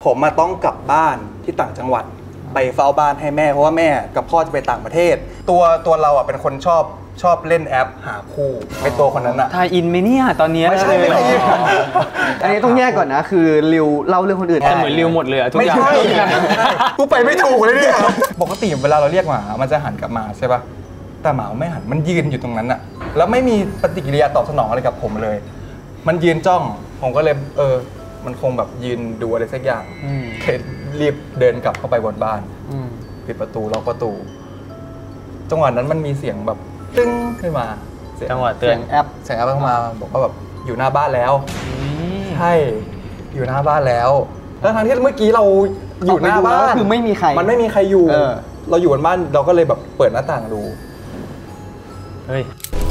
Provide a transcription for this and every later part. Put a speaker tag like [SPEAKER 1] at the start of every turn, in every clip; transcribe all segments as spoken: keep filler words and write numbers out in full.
[SPEAKER 1] ผมมาต้องกลับบ้านที่ต่างจังหวัดไปเฝ้าบ้านให้แม่เพราะว่าแม่กับพ่อจะไปต่างประเทศตัวตัวเราอ่ะเป็นคนชอบชอบเล่นแอปหาคู่เป็นตัวคนนั้นอ่ะ
[SPEAKER 2] ทายอินไหมเนี่ยตอนนี้
[SPEAKER 1] ไม่ใช่ไม่ใช่
[SPEAKER 3] อันนี้ต้องแยกก่อนนะคือริวเล่าเรื่องคนอื่น
[SPEAKER 2] แต่เหมือนริวหมดเลยทุกอย่าง
[SPEAKER 1] ไม่ใช่กูไปไม่ถูกเลยเนี่ยปกติเวลาเราเรียกหมามันจะหันกลับมาใช่ป่ะแต่หมาไม่หันมันยืนอยู่ตรงนั้นอ่ะแล้วไม่มีปฏิกิริยาตอบสนองอะไรกับผมเลยมันยืนจ้องผมก็เลยเออมันคงแบบยืนดูอะไรสักอย่างรีบเดินกลับเข้าไปบนบ้านปิดประตูล็อกประตูจังหวะนั้นมันมีเสียงแบบตึ้งขึ้นมา
[SPEAKER 2] จังหวะเตือน
[SPEAKER 1] แอปเสียงแอปเข้ามาบอกว่าแบบอยู่หน้าบ้านแล้วใช่อยู่หน้าบ้านแล้วแล้วทางที่เมื่อกี้เราอยู่หน้าบ้าน
[SPEAKER 3] คือไม่มีใคร
[SPEAKER 1] มันไม่มีใครอยู่เราอยู่บนบ้านเราก็เลยแบบเปิดหน้าต่างดู
[SPEAKER 2] เฮ้ย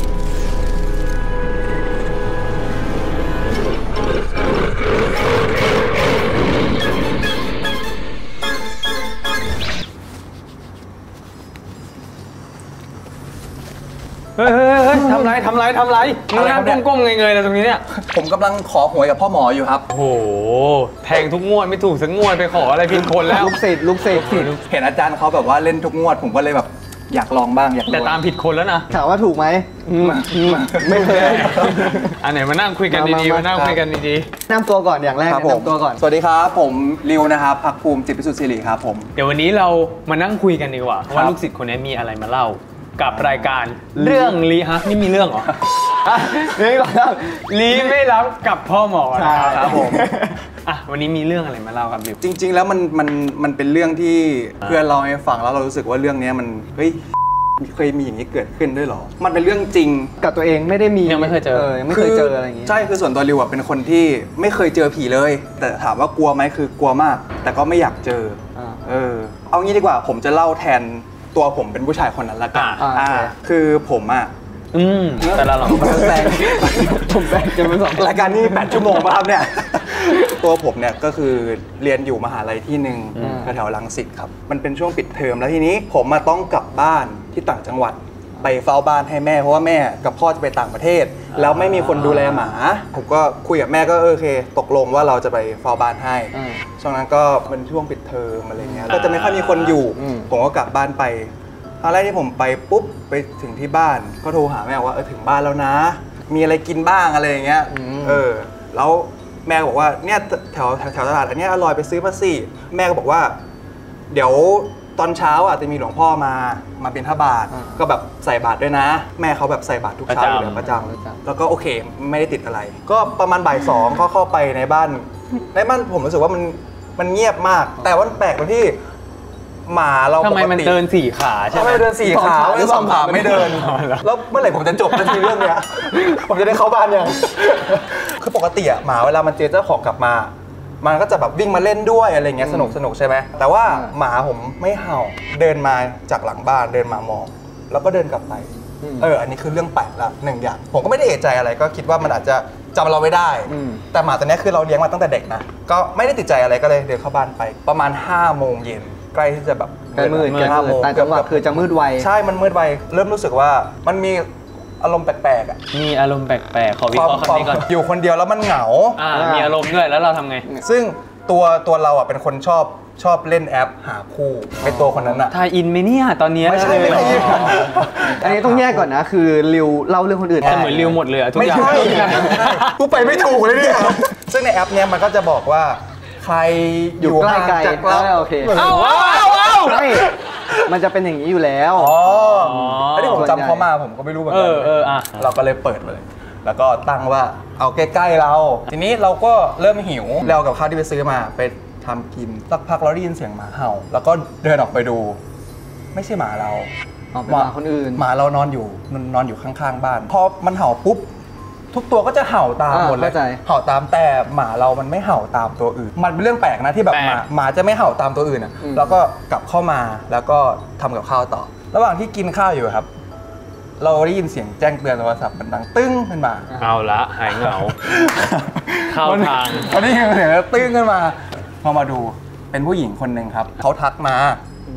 [SPEAKER 2] เฮ้ยเฮ้ยเฮ้ยทำไรทำไรทำไรมึงนั่งก้มๆเงยๆเลยตรงนี้เนี่ย
[SPEAKER 1] ผมกำลังขอหวยกับพ่อหมออยู่ครับ
[SPEAKER 2] โอ้โหแทงทุกงวดไม่ถูกสักงวดไปขออะไรผิดคนแล้ว
[SPEAKER 3] ลูกศิษย์ลูกศิษย์
[SPEAKER 1] เห็นอาจารย์เขาแบบว่าเล่นทุกงวดผมก็เลยแบบอยากลองบ้างอยาก
[SPEAKER 2] แต่ตามผิดคนแล้วนะ
[SPEAKER 3] ถามว่าถูกไหมไม่เคย
[SPEAKER 2] อันไหนมานั่งคุยกันดีๆมานั่งคุยกันดี
[SPEAKER 3] ๆแนะนำตัวก่อนอย่างแรกแนะนำตัวก่อน
[SPEAKER 1] สวัสดีครับผมริวนะครับภักภูมิจิตพิสุทธิ์ศิริครับผม
[SPEAKER 2] เดี๋ยววันนี้เรามานั่งคุยกันดีกว่าว่าลูกศิษย์คนนี้มีอะไรมาเล่ากับรายการเรื่องลีฮะนี่มีเรื่องเหรอ
[SPEAKER 3] นี่ก่อนแล้ว
[SPEAKER 2] ลีไม่รับกับพ่อหมอ
[SPEAKER 1] ครับผม
[SPEAKER 2] อ่ะวันนี้มีเรื่องอะไรมาเล่าครับริว
[SPEAKER 1] จริงๆแล้วมันมันมันเป็นเรื่องที่เพื่อนเราให้ฟังแล้วเรารู้สึกว่าเรื่องนี้มันเฮ้ยเคยมีอย่างนี้เกิดขึ้นด้วยหรอมันเป็นเรื่องจริง
[SPEAKER 3] กับตัวเองไม่ได้มี
[SPEAKER 2] ยังไม่เคยเจอ
[SPEAKER 3] ยังไม่เคยเจออะไรอย่างงี้
[SPEAKER 1] ใช่คือส่วนตัวริวเป็นคนที่ไม่เคยเจอผีเลยแต่ถามว่ากลัวไหมคือกลัวมากแต่ก็ไม่อยากเจอเออเอางี้ดีกว่าผมจะเล่าแทนตัวผมเป็นผู้ชายคนนั้นละกันอ่าคือผมอ่ะ
[SPEAKER 2] อืมแต่ละหลัง
[SPEAKER 3] แรงผมแรงจะเป็นสอง
[SPEAKER 1] รายการนี้แปดชั่วโมงมาครับเนี่ยตัวผมเนี่ยก็คือเรียนอยู่มหาลัยที่หนึ่งแถวรังสิตครับมันเป็นช่วงปิดเทอมแล้วทีนี้ผมมาต้องกลับบ้านที่ต่างจังหวัดไปเฝ้าบ้านให้แม่เพราะว่าแม่กับพ่อจะไปต่างประเทศแล้วไม่มีคนดูแลหมาผมก็คุยกับแม่ก็โอเคตกลงว่าเราจะไปเฝ้าบ้านให้ช่วงนั้นก็เป็นช่วงปิดเทอมอะไรเงี้ยก็จะไม่ค่อยมีคนอยู่ผมก็กลับบ้านไปครั้งแรกที่ผมไปปุ๊บไปถึงที่บ้านก็โทรหาแม่ว่าเออถึงบ้านแล้วนะมีอะไรกินบ้างอะไรอย่างเงี้ยเออแล้วแม่บอกว่าเนี่ยแถวแถวตลาดอันนี้อร่อยไปซื้อมาสิแม่ก็บอกว่าเดี๋ยวตอนเช้าอ่ะจะมีหลวงพ่อมามาเป็นพระบาทก็แบบใส่บาตรด้วยนะแม่เขาแบบใส่บาตรทุกเช้าอยู่แล้วประจำแล้วก็โอเคไม่ได้ติดอะไรก็ประมาณบ่ายสองเขาเข้าไปในบ้านในบ้านผมรู้สึกว่ามันมันเงียบมากแต่ว่าแปลกตรงที่หมาเรา
[SPEAKER 2] ทำไมมันเดินสี่ขาใช่ไหม
[SPEAKER 1] เดินสี่ขาไม่สองขาไม่เดินแล้วเมื่อไหร่ผมจะจบนาทีเรื่องเนี้ยผมจะได้เข้าบ้านยังคือปกติอ่ะหมาเวลามันเจอเจ้าของกลับมามันก็จะแบบวิ่งมาเล่นด้วยอะไรเงี้ยสนุกสนุกใช่ไหมแต่ว่าหมาผมไม่เห่าเดินมาจากหลังบ้านเดินมามองแล้วก็เดินกลับไปเอออันนี้คือเรื่องแปลกละหนึ่งอย่างผมก็ไม่ได้เอะใจอะไรก็คิดว่ามันอาจจะจำเราไม่ได้แต่หมาตัวนี้คือเราเลี้ยงมาตั้งแต่เด็กนะก็ไม่ได้ติดใจอะไรก็เลยเดินเข้าบ้านไปประมาณห้าโมงเย็นใกล้ที่จะแบบ
[SPEAKER 3] ใกล้มืดห้าโมงแต่จังหวะคือจะมืดไว
[SPEAKER 1] ใช่มันมืดไวเริ่มรู้สึกว่ามันมีอารมณ์แปลกๆอ่ะ
[SPEAKER 2] มีอารมณ์แปลกๆขอวิเคราะห์คำนี้ก่อน
[SPEAKER 1] อยู่คนเดียวแล้วมันเหงา
[SPEAKER 2] อ่ามีอารมณ์ด้วยแล้วเราทำไง
[SPEAKER 1] ซึ่งตัวตัวเราอ่ะเป็นคนชอบชอบเล่นแอปหาคู่เป็นตัวคนนั้นอ่ะ
[SPEAKER 2] ทายอินไหมเนี่ยตอนนี้
[SPEAKER 1] ไม่ใช่ไม่ใช่
[SPEAKER 3] อันนี้ต้องแยกก่อนนะคือริวเล่าเรื่องคนอื่น
[SPEAKER 2] แต่เหมือนริวหมดเลยทุกอย่าง
[SPEAKER 1] ไม่ใช่กูไปไม่ถูกเลยเนี่ยซึ่งในแอปเนี้ยมันก็จะบอกว่าใคร
[SPEAKER 3] อยู่ใกล้ไกลโอเค
[SPEAKER 2] เอ้าเอ้าเอ้า
[SPEAKER 3] ไม่มันจะเป็นอย่างนี้อยู่แล้ว
[SPEAKER 1] อ๋ออันนี้ผมจำเขามาผมก็ไม่รู้เหมือนกัน
[SPEAKER 2] เอออ่ะ
[SPEAKER 1] เราก็เลยเปิดเลยแล้วก็ตั้งว่าเอาใกล้ๆเราทีนี้เราก็เริ่มหิวเรากับข้าวที่ไปซื้อมาไปทำกินสักพักเราได้ยินเสียงหมาเห่าแล้วก็เดินออกไปดูไม่ใช่หมาเรา
[SPEAKER 3] หมาคนอื่น
[SPEAKER 1] หมาเรานอนอยู่นอนอยู่ข้างๆบ้านพอมันเห่าปุ๊บทุกตัวก็จะเห่าตามหมดเลยเห่าตามแต่หมาเรามันไม่เห่าตามตัวอื่นมันเป็นเรื่องแปลกนะที่แบบหมาหมาจะไม่เห่าตามตัวอื่นอ่ะแล้วก็กลับเข้ามาแล้วก็ทำกับข้าวต่อระหว่างที่กินข้าวอยู่ครับเราได้ยินเสียงแจ้งเตือนโทรศัพท์มันดังตึ้งขึ้นมา
[SPEAKER 2] เอาละหายเหงาเข้าทาง
[SPEAKER 1] ตอนนี้เสียงตึ้งขึ้นมาพอมาดูเป็นผู้หญิงคนหนึ่งครับเขาทักมา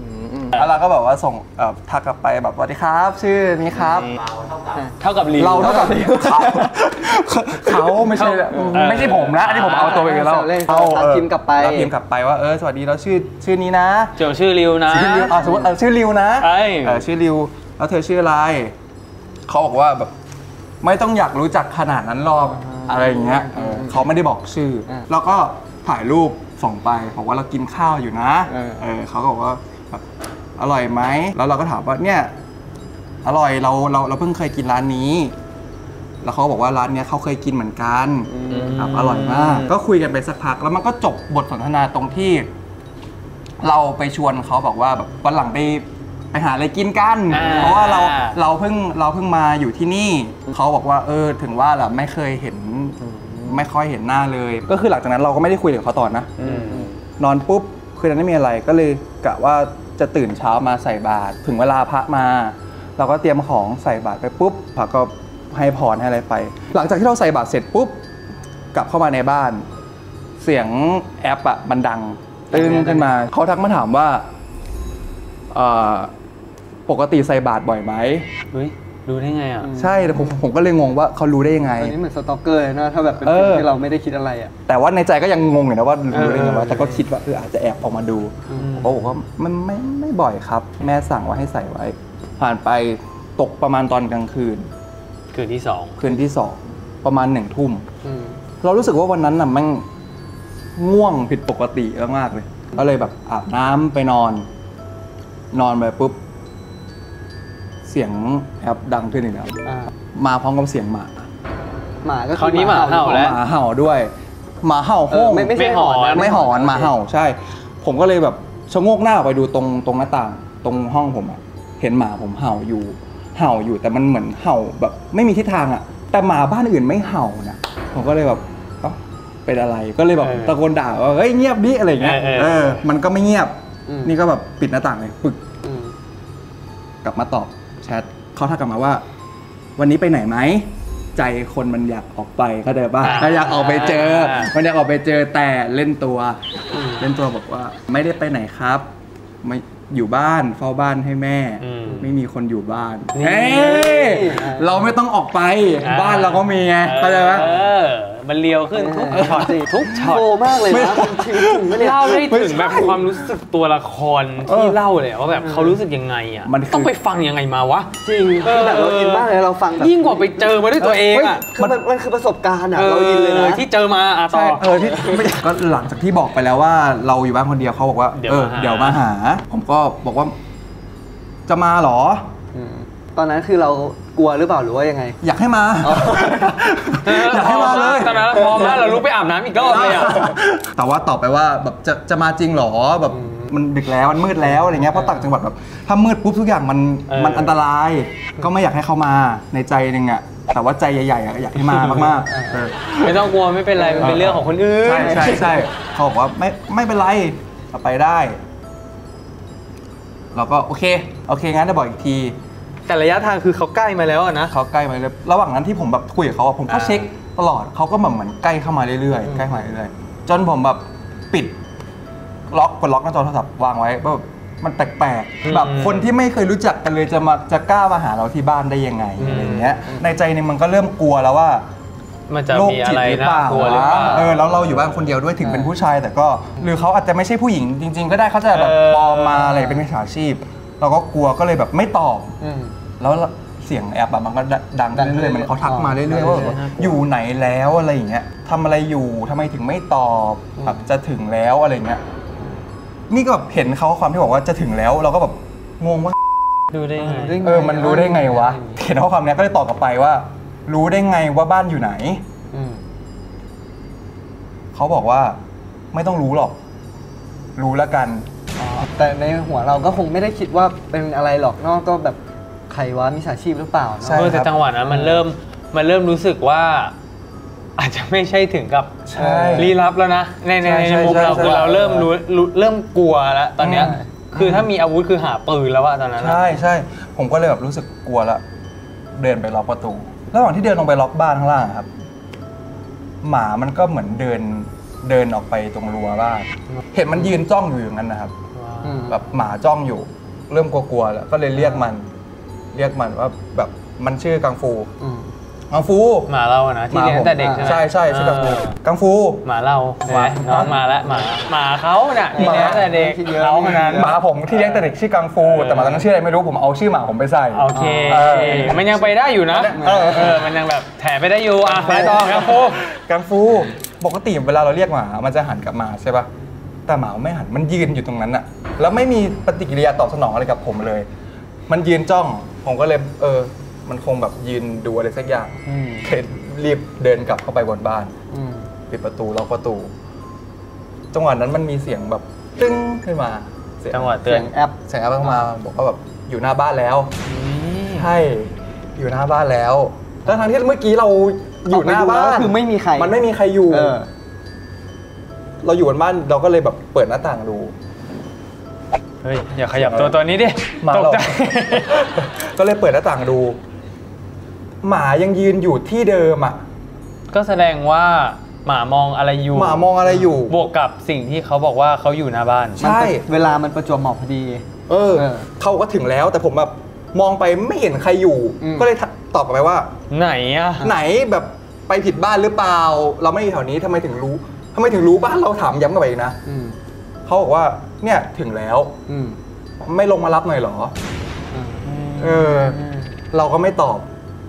[SPEAKER 1] แล้วเราก็แบบว่าส่งเอ่อทักกลับไปแบบสวัสดีครับชื่อนี้ครับ
[SPEAKER 2] เท่ากับลี
[SPEAKER 1] เราเท่ากับเขาเขาไม่ใช่ไม่ใช่ผมนะอันนี้ผมเอาตัวไปกันแล้ว
[SPEAKER 3] เขา
[SPEAKER 1] เออ
[SPEAKER 3] พิมพ์กลับไป
[SPEAKER 1] เราพิมพ์กลับไปว่าเออสวัสดีเราชื่อชื่อนี้นะ
[SPEAKER 2] เจอชื่อริวนะ
[SPEAKER 1] ชื่อริวอ่ะสมมติเออชื่อริวนะ
[SPEAKER 2] เอ้ย
[SPEAKER 1] เออชื่อริวแล้วเธอชื่ออะไรเขาบอกว่าแบบไม่ต้องอยากรู้จักขนาดนั้นหรอกอะไรอย่างเงี้ยเออเขาไม่ได้บอกชื่ออา แล้วก็ถ่ายรูปส่งไปบอกว่าเรากินข้าวอยู่นะ
[SPEAKER 3] เออ
[SPEAKER 1] เออเขาก็บอกว่าแบบอร่อยไหมแล้วเราก็ถามว่าเนี่ยอร่อยเราเราเราเพิ่งเคยกินร้านนี้ แล้วเขาบอกว่าร้านเนี้ยเขาเคยกินเหมือนกันครับอร่อยมาก ก็คุยกันไปสักพักแล้วมันก็จบบทสนทนาตรงที่ เราไปชวนเขาบอกว่าแบบวันหลังไปไปหาอะไรกินกัน
[SPEAKER 2] อ่า
[SPEAKER 1] เพราะว่าเราเราเพิ่งเราเพิ่งมาอยู่ที่นี่เขาบอกว่าเออถึงว่าแหละไม่เคยเห็นไม่ค่อยเห็นหน้าเลย ก็คือหลังจากนั้นเราก็ไม่ได้คุยกับเขาต่อนะ
[SPEAKER 2] อืม
[SPEAKER 1] นอนปุ๊บคืนนั้นไม่มีอะไรก็เลยกะว่าจะตื่นเช้ามาใส่บาตรถึงเวลาพระมา เราก็เตรียมของใส่บาตรไปปุ๊บพระก็ให้พรให้อะไรไป หลังจากที่เราใส่บาตรเสร็จปุ๊บกลับเข้ามาในบ้าน เสียงแอปอะมันดังตึ้งขึ้นมาเขาทักมาถามว่าเอ่อปกติใส่บาตรบ่อยไหม
[SPEAKER 2] เฮ้ยรู้ได้ไงอ่ะ
[SPEAKER 1] ใช่แต่ผมผมก็เลยงงว่าเขารู้ได้ยังไง
[SPEAKER 3] ตอนนี้เหมือนสตอกเกอร์เลยนะถ้าแบบเป็น
[SPEAKER 1] เออ
[SPEAKER 3] สิ่งที่เราไม่ได้คิดอะไรอ่ะ
[SPEAKER 1] แต่ว่าในใจก็ยังงงอยู่นะว่ารู้ได้ไงวะ
[SPEAKER 2] เออ
[SPEAKER 1] แต่ก็คิดว่าเอออาจจะแอบออกมาดูผมก็บอกว่ามันไม่ไม่บ่อยครับ แม่สั่งว่าให้ใส่ไว้ ผ่านไปตกประมาณตอนกลางคืน
[SPEAKER 2] คืนที่สอง
[SPEAKER 1] คืนที่สองประมาณหนึ่งทุ่ม
[SPEAKER 3] อืม
[SPEAKER 1] เรารู้สึกว่าวันนั้นน่ะมันง่วงผิดปกติมากๆเลยก็เลยแบบอาบน้ำไปนอน นอนไปปุ๊บเสียงแอปดังขึ้นอีกแล้ว
[SPEAKER 3] อ่า
[SPEAKER 1] มาพร้อมกับเสียงหมา
[SPEAKER 3] หมาก็
[SPEAKER 2] คราวนี้หมาเห่าแล้ว
[SPEAKER 1] หมาเห่าด้วยหมาเห่า
[SPEAKER 3] เอ
[SPEAKER 1] โห้
[SPEAKER 3] อง ไม่ไม่ใช่หอนนะ
[SPEAKER 1] ไม่หอนหมาเห่าใช่ ผมก็เลยแบบชะโงกหน้าออกไปดูตรงตรงหน้าต่าง ตรงห้องผมอะเห็นหมาผมเห่าอยู่ เห่าอยู่แต่มันเหมือนเห่าแบบไม่มีทิศทางอะแต่หมาบ้านอื่นไม่เห่านะผมก็เลยแบบเอ้าเป็นอะไรก็เลยแบบ
[SPEAKER 2] เออ
[SPEAKER 1] ตะโกนด่าว่าเฮ้ยเงียบดิอะไรเงี้ย
[SPEAKER 2] เออเออ
[SPEAKER 1] เออ มันก็ไม่เงียบ
[SPEAKER 3] อืม
[SPEAKER 1] นี่ก็แบบปิดหน้าต่างเลยปึก
[SPEAKER 3] อืม
[SPEAKER 1] กลับมาตอบแชทเขาทักกลับมาว่า วันนี้ไปไหนไหมใจคนมันอยากออกไปเข้าใจป่ะ
[SPEAKER 2] อ่า
[SPEAKER 1] มันอยากออกไปเจอ
[SPEAKER 2] อ่า
[SPEAKER 1] มันอยากออกไปเจอแต่เล่นตัว เล่นตัวบอกว่า ไม่ได้ไปไหนครับไม่อยู่บ้านเฝ้าบ้านให้แม่
[SPEAKER 2] อืม
[SPEAKER 1] ไม่มีคนอยู่บ้าน
[SPEAKER 2] นี่
[SPEAKER 1] เฮ้ยเราไม่ต้องออกไปบ้านเราก็มีไงเข้าใจป่ะ
[SPEAKER 2] เออมันเลียวขึ้นทุกช็อตทุกช็อต
[SPEAKER 3] โฟมากเลยนะชีวิตจริงปะเนี่ย
[SPEAKER 2] เล่าได้ถึงแบบความรู้สึกตัวละครที่เล่าเลยว่าแบบเขารู้สึกยังไงอ่ะ
[SPEAKER 1] มันคือ
[SPEAKER 2] ต้องไปฟังยังไงมาวะ
[SPEAKER 3] จริงคือแบบเราอินมากเลยเราฟังแบบ
[SPEAKER 2] ยิ่งกว่าไปเจอมาด้วยตัวเองอ่ะ
[SPEAKER 3] คือมันมันคือประสบการณ์อ่ะเราอินเลยนะ
[SPEAKER 2] ที่เจอมาอ่ะต่อ
[SPEAKER 1] ใช่เออที่ไม่ก็หลังจากที่บอกไปแล้วว่าเราอยู่บ้านคนเดียวเขาบอกว่า
[SPEAKER 2] เดี๋ยว
[SPEAKER 1] เออ
[SPEAKER 2] มาหา
[SPEAKER 1] เดี๋ยวมาหา ผมก็บอกว่า จะมาเหรอ
[SPEAKER 3] อืมตอนนั้นคือเรากลัวหรือเปล่าหรือว่ายังไง
[SPEAKER 1] อยากให้มา อยากให้มาเลย
[SPEAKER 2] ตอนนั้นพอมากเราลุกไปอาบน้ำอีกรอบเลยอ่ะ
[SPEAKER 1] แต่ว่าตอบไปว่าแบบจะจะมาจริงเหรอแบบมันดึกแล้วมันมืดแล้วอะไรเงี้ยเพราะต่างจังหวัดแบบถ้ามืดปุ๊บทุกอย่างมัน
[SPEAKER 2] เออ
[SPEAKER 1] มันอันตราย ก็ไม่อยากให้เขามาในใจหนึงอ่ะแต่ว่าใจใหญ่ๆอะอยากให้มามากๆเออ
[SPEAKER 2] ไม่ต้องกลัวไม่เป็นไรมันเป็นเรื่องของคนอื่น
[SPEAKER 1] ใช่ใช่ใช่เขาบอกว่าไม่ไม่เป็นไรเราไปได้ เราก็โอเคโอเคงั้นจะบอกอีกที
[SPEAKER 2] แต่ระยะทางคือเขาใกล้มาแล้วอะนะ
[SPEAKER 1] เขาใกล้มาเลยระหว่างนั้นที่ผมแบบคุยกับเขาอะผมก็
[SPEAKER 2] อ่า
[SPEAKER 1] เช็คตลอดเขาก็แบบเหมือนใกล้เข้ามาเรื่อยๆใกล้เข้ามาเรื่อยๆจนผมแบบปิดล็อกกดล็อกหน้าจอโทรศัพท์วางไว้แบบมันแปลกๆแบบคนที่ไม่เคยรู้จักกันเลยจะมาจะกล้ามาหาเราที่บ้านได้ยังไงอะไรอย่างเงี้ยในใจนึงมันก็เริ่มกลัวแล้วว่า
[SPEAKER 2] มันจะ
[SPEAKER 1] โรค
[SPEAKER 2] มี
[SPEAKER 1] จิ
[SPEAKER 2] อะ
[SPEAKER 1] ต
[SPEAKER 2] ไร
[SPEAKER 1] หรือ
[SPEAKER 2] นะ
[SPEAKER 1] เปล่าก
[SPEAKER 2] ลัวหรือเปล่า
[SPEAKER 1] เออแล้วเราอยู่บ้านคนเดียวด้วยถึงเป็นผู้ชาย แต่ก็หรือเขาอาจจะไม่ใช่ผู้หญิงจริง ๆ ก็ได้เขาจะแบบ
[SPEAKER 2] เออ
[SPEAKER 1] ปลอมมาอะไรเป็นมิจฉาชีพ เราก็กลัวก็เลยแบบไม่ตอบ
[SPEAKER 3] อืม
[SPEAKER 1] แล้วเสียงแอปอะมันก็ดัง
[SPEAKER 3] ดัง
[SPEAKER 1] เรื่อยๆมันเขาทักมาเรื่อยๆ
[SPEAKER 3] อ๋อ
[SPEAKER 1] ว่าแบบอยู่ไหนแล้วอะไรอย่างเงี้ยทำอะไรอยู่ทำไมถึงไม่ตอบแบบจะถึงแล้วอะไรเงี้ยนี่ก็แบบเห็นเขาความที่บอกว่าจะถึงแล้วเราก็แบบงงว่า
[SPEAKER 2] ดูได้ไง
[SPEAKER 1] เออมันรู้ได้ไงวะเห็นข้อความเนี้ยก็เลยตอบกลับไปว่า รู้ได้ไงว่าบ้านอยู่ไหน
[SPEAKER 3] อืม
[SPEAKER 1] เขาบอกว่าไม่ต้องรู้หรอก รู้แล้วกัน
[SPEAKER 3] แต่ในหัวเราก็คงไม่ได้คิดว่าเป็นอะไรหรอกนอกก็แบบใครวะมิจฉาชีพหรือเปล่าเนอะ
[SPEAKER 1] ใช่
[SPEAKER 2] เออแต่จังหวะนั้นมันเริ่มมันเริ่มรู้สึกว่า อาจจะไม่ใช่ถึงกับ
[SPEAKER 1] ใช่
[SPEAKER 2] ลี้ลับแล้วนะในใน
[SPEAKER 1] ใช่
[SPEAKER 2] ใน
[SPEAKER 1] ใช่
[SPEAKER 2] มุมเรา
[SPEAKER 1] ใช่
[SPEAKER 2] คือเราเริ่มรู้รู้เริ่มกลัวแล้วตอนเนี้ย
[SPEAKER 1] อืม
[SPEAKER 2] คือถ้ามีอาวุธคือหาปืนแล้วว่าตอนนั้นอะ
[SPEAKER 1] ใช่ใช่ผมก็เลยแบบรู้สึกกลัวละเดินไปล็อกประตูระหว่างที่เดินลงไปล็อกบ้านข้างล่างอะครับ หมามันก็เหมือนเดินเดินออกไปตรงรั้วบ้านเห็นมันยืนจ้องอยู่อย่างนั้นนะครับ
[SPEAKER 3] อืม
[SPEAKER 1] แบบหมาจ้องอยู่เริ่มกลัวๆแล้วก็เลยเรียกมันเรียกมันว่าแบบมันชื่อกังฟูกังฟู
[SPEAKER 2] หมาเราอะนะที่เลี้ยงแต่เด็กใช่ไหม
[SPEAKER 1] ใช่ใช่ชื่อกังฟูกังฟู
[SPEAKER 2] หมาเราน้องมาแล้วหมาหมาเขาเนี่ยที่เลี้ยงแต่เด็กเขาคนนั้น
[SPEAKER 1] หมาผมที่เลี้ยงแต่เด็กชื่อกังฟูแต่หมาตอนนั้นชื่ออะไรไม่รู้ผมเอาชื่อหมาผมไปใส่
[SPEAKER 2] โอเคมันยังไปได้อยู่นะเออเออมันยังแบบแถไปได้อยู่อ่ะไปต่อกังฟู
[SPEAKER 1] กังฟูปกติเวลาเราเรียกหมามันจะหันกลับมาใช่ป่ะแต่หมาไม่หันมันยืนอยู่ตรงนั้นอะแล้วไม่มีปฏิกิริยาตอบสนองอะไรกับผมเลยมันยืนจ้องผมก็เลยเออมันคงแบบยืนดูอะไรสักอย่างเลยรีบเดินกลับเข้าไปบนบ้านปิดประตูล็อกประตูจังหวะนั้นมันมีเสียงแบบตึ้งขึ้นมา
[SPEAKER 2] จังหวะเตือน
[SPEAKER 3] แอป
[SPEAKER 1] เสียงแอปเข้ามาบอกว่าแบบอยู่หน้าบ้านแล้วใช่อยู่หน้าบ้านแล้วแล้วทางที่เมื่อกี้เราอยู่หน้าบ้าน
[SPEAKER 3] คือไม่มีใคร
[SPEAKER 1] มันไม่มีใครอยู่เราอยู่บนบ้านเราก็เลยแบบเปิดหน้าต่างดู
[SPEAKER 2] เฮ้ยอย่าขยับตัวตัวนี้ดิตกใจ
[SPEAKER 1] ก็เลยเปิดหน้าต่างดูหมายังยืนอยู่ที่เดิมอ่ะ
[SPEAKER 2] ก็แสดงว่าหมามองอะไรอยู่
[SPEAKER 1] หมามองอะไรอยู่
[SPEAKER 2] บวกกับสิ่งที่เขาบอกว่าเขาอยู่หน้าบ้าน
[SPEAKER 1] ใช่
[SPEAKER 3] เวลามันประจวบเหมาะพอดี
[SPEAKER 1] เออเขาก็ถึงแล้วแต่ผมแบบมองไปไม่เห็นใครอยู่ก็เลยตอบกลับไปว่า
[SPEAKER 2] ไหนอะ
[SPEAKER 1] ไหนแบบไปผิดบ้านหรือเปล่าเราไม่อยู่แถวนี้ทำไมถึงรู้ทำไมถึงรู้บ้านเราถามย้ำกลับไปอีกนะเขาบอกว่าเนี่ยถึงแล้วไม่ลงมารับหน่อยเหรอเออเราก็ไม่ตอบ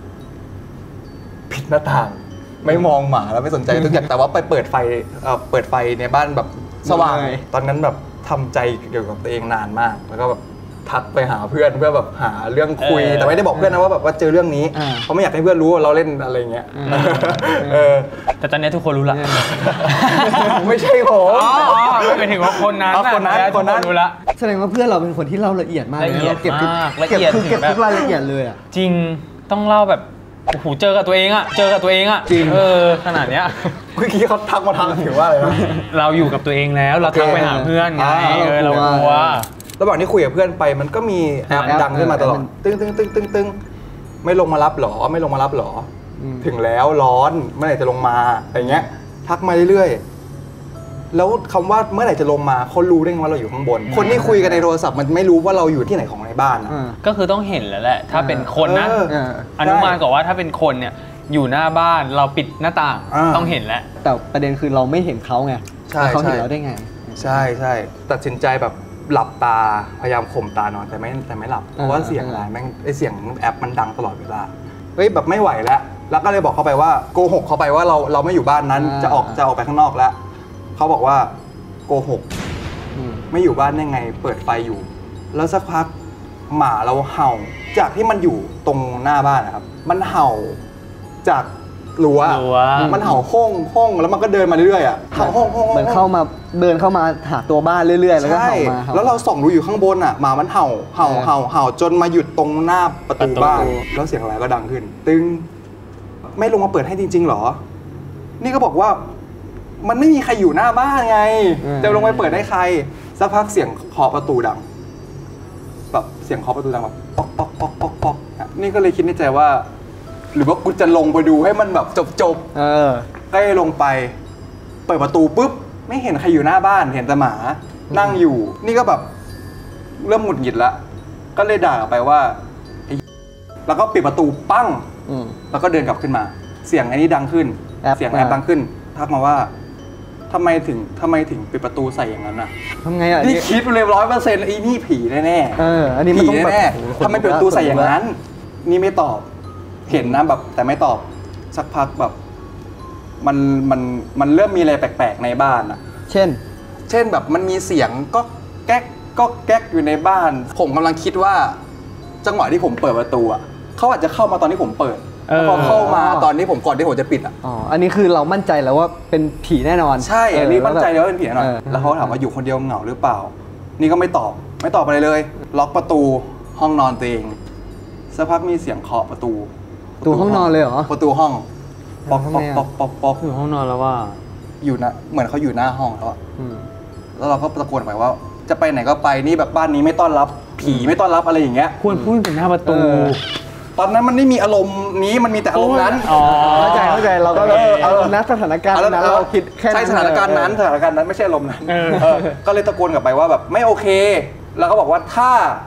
[SPEAKER 1] ผิดหน้าต่างไม่มองหมาแล้วไม่สนใจทุกอย่างแต่ว่าไปเปิดไฟเปิดไฟในบ้านแบบสว่างตอนนั้นแบบทำใจเกี่ยวกับตัวเองนานมากแล้วก็แบบทักไปหาเพื่อนเพื่อแบบหาเรื่องคุยแต่ไม่ได้บอกเพื่อนนะว่าแบบว่าเจอเรื่องนี้เพราะไม่อยากให้เพื่อนรู้ว่าเราเล่นอะไรเงี้ย
[SPEAKER 2] แต่ตอนนี้ทุกคนรู้ละ
[SPEAKER 1] ไม่ใช่ผม
[SPEAKER 2] อ๋อไม่เป็นถึงว่าคนนั้น
[SPEAKER 1] คนนั้นคนนั้น
[SPEAKER 2] รู้ละ
[SPEAKER 3] แสดงว่าเพื่อนเราเป็นคนที่เล่าละเอียดมาก
[SPEAKER 2] ละเอียด
[SPEAKER 3] เก็บ
[SPEAKER 2] ละเอียด
[SPEAKER 3] เก็บทุกรายละเอียดเลยอ่ะ
[SPEAKER 2] จริงต้องเล่าแบบโอ้โหเจอกับตัวเองอะเจอกับตัวเองอะ
[SPEAKER 3] จริง
[SPEAKER 2] เออขนาดเนี้ย
[SPEAKER 1] เมื่อกี้เขาทักมาทางถือว่าอะไรนะ
[SPEAKER 2] เราอยู่กับตัวเองแล้วเราทักไปหาเพื่อนไงเออเรากลัว
[SPEAKER 1] ระหว่างที่คุยกับเพื่อนไปมันก็มีแอปดังขึ้นมาตลอดตึ้งตึ้งตึ้งตึ้งตึ้งไม่ลงมารับหรอไม่ลงมารับหรอถึงแล้วร้อนเมื่อไหร่จะลงมาอะไรเงี้ยทักมาเรื่อยๆแล้วคำว่าเมื่อไหร่จะลงมาเขารู้ได้ไงว่าเราอยู่ข้างบนคนที่คุยกันในโทรศัพท์มันไม่รู้ว่าเราอยู่ที่ไหนของในบ้าน
[SPEAKER 2] ก็คือต้องเห็นแล้วแหละถ้าเป็นคนนะอนุมานก่อนว่าถ้าเป็นคนเนี่ยอยู่หน้าบ้านเราปิดหน้าต่างต้องเห็นแล้ว
[SPEAKER 3] แต่ประเด็นคือเราไม่เห็นเขาไงเขาเห็นเราได้ไง
[SPEAKER 1] ใช่ใช่ตัดสินใจแบบหลับตาพยายามข่มตานอนแต่ไม่แต่ไม่หลับเพราะว่าเสียงอะไรแม่งไอเสียงแอปมันดังตลอดเวลาเฮ้ยแบบไม่ไหวแล้วแล้วก็เลยบอกเขาไปว่าโกหกเขาไปว่าเราเราไม่อยู่บ้านนั้นจะออกจะออกไปข้างนอกแล้วเขาบอกว่าโกหกไม่อยู่บ้านได้ไงเปิดไฟอยู่แล้วสักพักหมาเราเห่าจากที่มันอยู่ตรงหน้าบ้านนะครับมันเห่าจากรั้วมันเห่าห้องห้องแล้วมันก็เดินมาเรื่อยๆอ่ะเห่าห้องห้อง
[SPEAKER 3] เหมือนเข้ามาเดินเข้ามาหาตัวบ้านเรื่อยๆแล้วก็เห่ามา
[SPEAKER 1] แล้วเราส่องดูอยู่ข้างบนอ่ะหมามันเห่าเห่าเห่าเห่าจนมาหยุดตรงหน้าประตูบ้านแล้วเสียงอะไรก็ดังขึ้นตึ้งไม่ลงมาเปิดให้จริงๆหรอนี่ก็บอกว่ามันไม่มีใครอยู่หน้าบ้านไงจะลงไปเปิดให้ใครสักพักเสียงเคาะประตูดังแบบเสียงเคาะประตูดังแบบป๊อกป๊อกป๊อกป๊อกป๊อกนี่ก็เลยคิดในใจว่าหรือว่ากูจะลงไปดูให้มันแบบจบๆเออใกล้ลงไปเปิดประตูปุ๊บไม่เห็นใครอยู่หน้าบ้านเห็นแต่หมานั่งอยู่นี่ก็แบบเริ่มหงุดหงิดละก็เลยด่าไปว่าแล้วก็ปิดประตูปั้งแล้วก็เดินกลับขึ้นมาเสียงไอ้นี้ดังขึ้นเสียงแอบดังขึ้นทักมาว่าทำไมถึงทำไมถึงปิดประตูใส่อย่างนั้นอ่ะ
[SPEAKER 3] ทำไงอ่ะ
[SPEAKER 1] นี่คิดเลยร้อยเปอร์เซ็นต์ไอ้นี่ผีแน่ๆ
[SPEAKER 3] เอออันนี้มันต้อง
[SPEAKER 1] แน่ทำไมปิดประตูใส่อย่างนั้นนี่ไม่ตอบเห็นนะแบบแต่ไม่ตอบสักพักแบบมันมันมันเริ่มมีอะไรแปลกๆในบ้านอ่ะ
[SPEAKER 3] เช่น
[SPEAKER 1] เช่นแบบมันมีเสียงก็แก๊กก็แก๊กอยู่ในบ้านผมกำลังคิดว่าจังหวะที่ผมเปิดประตูอ่ะเขาอาจจะเข้ามาตอนที่ผมเปิดพอเข้ามาตอนนี้ผมก่อนที่ผมจะปิดอ่ะ
[SPEAKER 3] อ๋ออันนี้คือเรามั่นใจแล้วว่าเป็นผีแน่นอน
[SPEAKER 1] ใช่อันนี้มั่นใจแล้วว่าเป็นผีแน่นอนแล้วเขาถามว่าอยู่คนเดียวเหงาหรือเปล่านี่ก็ไม่ตอบไม่ตอบอะไรเลยล็อกประตูห้องนอนตัวเองสักพักมีเสียงเคาะประตู
[SPEAKER 3] ประตูห้องนอนเลยเหรอ
[SPEAKER 1] ประตูห้องป๊อกป๊อกป๊อกป๊อกป๊อก
[SPEAKER 2] อยู่ห้องนอนแล้วว่า
[SPEAKER 1] อยู่นะเหมือนเขาอยู่หน้าห้องแล้วแล้วเราก็ตะโกนไปว่าจะไปไหนก็ไปนี่แบบบ้านนี้ไม่ต้อนรับผีไม่ต้อนรับอะไรอย่างเงี้ย
[SPEAKER 2] ควรพูดถึงหน้าประตู
[SPEAKER 1] ตอนนั้นมันไม่มีอารมณ์นี้มันมีแต่อารมณ์นั้น
[SPEAKER 3] เข้าใจเข้าใจเราก็อารมณ์นั้นสถานการณ์นั้นเราคิดแค่
[SPEAKER 1] ใช่สถานการณ์นั้นสถานการณ์นั้นไม่ใช่อารมณ์นั้นก็เลยตะโกนกลับไปว่าแบบไม่โอเคแล้วก็บอกว่าถ้า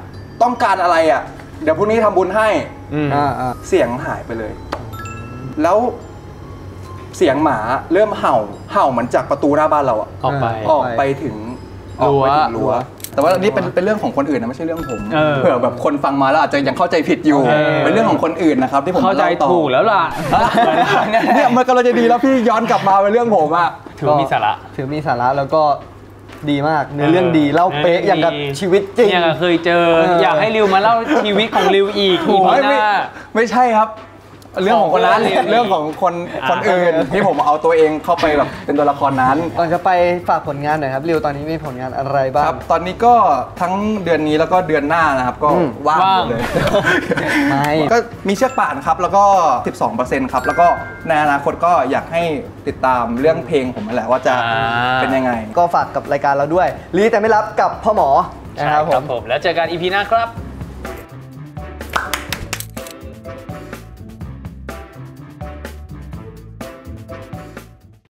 [SPEAKER 1] ต้องการอะไรอ่ะเดี๋ยวพรุ่งนี้ทำบุญให้
[SPEAKER 3] อ่าอ่า
[SPEAKER 1] เสียงหายไปเลย แล้วเสียงหมาเริ่มเห่าเห่าเหมือนจากประตูหน้าบ้านเราอะ
[SPEAKER 2] ออกไป
[SPEAKER 1] ออกไปถึงออกไปถึง
[SPEAKER 2] รั้
[SPEAKER 1] รั้
[SPEAKER 2] ว
[SPEAKER 1] วแต่ว่าอันนี้เป็นเป็นเรื่องของคนอื่นนะไม่ใช่เรื่องผม
[SPEAKER 2] เออ
[SPEAKER 1] เผื่อแบบคนฟังมาแล้วอาจจะยังเข้าใจผิดอยู่
[SPEAKER 2] เออ
[SPEAKER 1] เป็นเรื่องของคนอื่นนะครับที่ผม
[SPEAKER 2] เข้าใจ
[SPEAKER 1] ล่ต่อ
[SPEAKER 2] ถูกแล้วล่ะ
[SPEAKER 1] เนี่ยมันกำลังจะดีแล้วพี่ย้อนกลับมาเป็นเรื่องผมอะ
[SPEAKER 2] ถือว่ามีสาระ
[SPEAKER 3] ถือมีสาระแล้วก็ดีมากเนื้อเรื่องดีเล่าเป๊ะอย่างกับชีวิตจริง
[SPEAKER 2] เนี่ยเคยเจอ
[SPEAKER 3] เออ
[SPEAKER 2] อ
[SPEAKER 3] อ
[SPEAKER 2] ยากให้ริวมาเล่าชีวิตของริวอีกอีพีห
[SPEAKER 1] ไม่
[SPEAKER 2] น้า
[SPEAKER 1] ไม่ใช่ครับ เรื่องของคนนั้น
[SPEAKER 2] ของเรื่อง
[SPEAKER 1] เรื่องของคน
[SPEAKER 2] อ่า
[SPEAKER 1] คนอื่นที่ผมเอาตัวเองเข้าไปแบบเป็นตัวละครนั้น
[SPEAKER 3] ก่อนจะไปฝากผลงานหน่อยครับริวตอนนี้มีผลงานอะไรบ้า
[SPEAKER 1] ค
[SPEAKER 3] ง
[SPEAKER 1] รับตอนนี้ก็ทั้งเดือนนี้แล้วก็เดือนหน้านะครับก็
[SPEAKER 3] อืม
[SPEAKER 1] ว่างหมดเลย
[SPEAKER 3] ไม่
[SPEAKER 1] ก็มีเชือกป่านครับแล้วก็ สิบสองเปอร์เซ็นต์ ครับแล้วก็ในอนาคตก็อยากให้ติดตามเรื่องเพลงผมนั่นแหละว่าจะ
[SPEAKER 2] อ่า
[SPEAKER 1] เป็นยังไง
[SPEAKER 3] ก็ฝากกับรายการเราด้วยรีแต่ไม่รับกับพ่อหมอนะ
[SPEAKER 2] ใช่
[SPEAKER 3] ครับผ
[SPEAKER 2] ครับ
[SPEAKER 3] ม
[SPEAKER 2] ผม แล้วเจอกันอีพีหน้าครับ